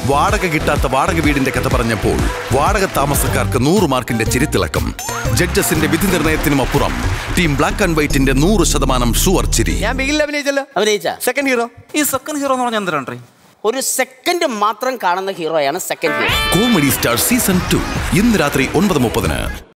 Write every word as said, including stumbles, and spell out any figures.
വാടക കിട്ടാത്ത വാടക വീടിന്റെ കഥ പറഞ്ഞപ്പോൾ വാടക താമസക്കാർക്ക് നൂറ് മാർക്കിന്റെ ചിരിത്തിളക്കം. ജഡ്ജസിന്റെ വിധി നിർണയത്തിനും അപ്പുറം ടീം ബ്ലാക്ക് ആൻഡ് വൈറ്റിന്റെ നൂറ് ശതമാനം ഷുവർ ചിരി. ഞാൻ ബിഗിൽ അഭിനയിച്ചല്ലോ. അഭിനയിച്ച സെക്കൻഡ് ഹീറോ. ഈ സെക്കൻഡ് ഹീറോ എന്ന് പറഞ്ഞാൽ എന്തിനാണ്? ഒരു സെക്കൻഡ് മാത്രം കാണുന്ന ഹീറോയാണ് second hero. Comedy star season two ഇന്ന് രാത്രി ഒൻപത് മുപ്പതിന്.